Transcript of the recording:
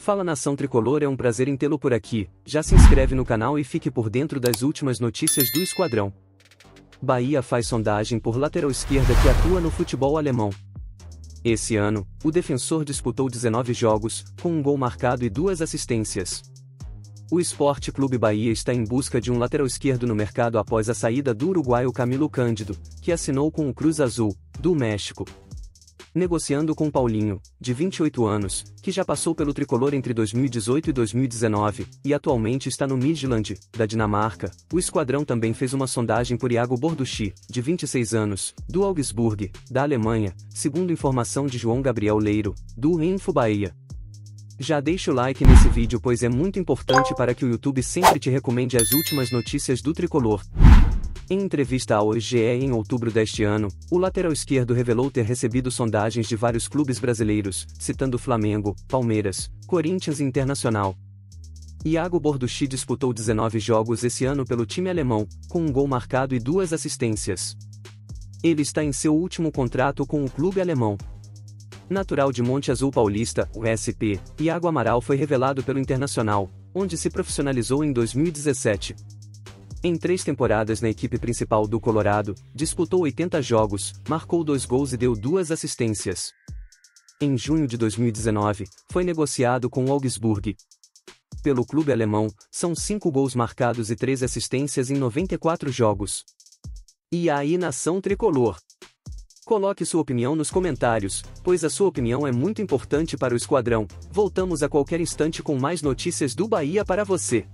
Fala nação tricolor, é um prazer em tê-lo por aqui. Já se inscreve no canal e fique por dentro das últimas notícias do esquadrão. Bahia faz sondagem por lateral esquerda que atua no futebol alemão. Esse ano, o defensor disputou 19 jogos, com um gol marcado e 2 assistências. O Sport Clube Bahia está em busca de um lateral esquerdo no mercado após a saída do uruguaio Camilo Cândido, que assinou com o Cruz Azul, do México. Negociando com Paulinho, de 28 anos, que já passou pelo tricolor entre 2018 e 2019, e atualmente está no Midtjylland, da Dinamarca, o esquadrão também fez uma sondagem por Iago Borducci, de 26 anos, do Augsburg, da Alemanha, segundo informação de João Gabriel Leiro, do Info Bahia. Já deixa o like nesse vídeo, pois é muito importante para que o YouTube sempre te recomende as últimas notícias do tricolor. Em entrevista ao GE em outubro deste ano, o lateral esquerdo revelou ter recebido sondagens de vários clubes brasileiros, citando Flamengo, Palmeiras, Corinthians e Internacional. Iago Borducci disputou 19 jogos esse ano pelo time alemão, com um gol marcado e 2 assistências. Ele está em seu último contrato com o clube alemão. Natural de Monte Azul Paulista, o SP, Iago Amaral foi revelado pelo Internacional, onde se profissionalizou em 2017. Em 3 temporadas na equipe principal do Colorado, disputou 80 jogos, marcou 2 gols e deu 2 assistências. Em junho de 2019, foi negociado com o Augsburg. Pelo clube alemão, são 5 gols marcados e 3 assistências em 94 jogos. E aí, nação tricolor? Coloque sua opinião nos comentários, pois a sua opinião é muito importante para o esquadrão. Voltamos a qualquer instante com mais notícias do Bahia para você.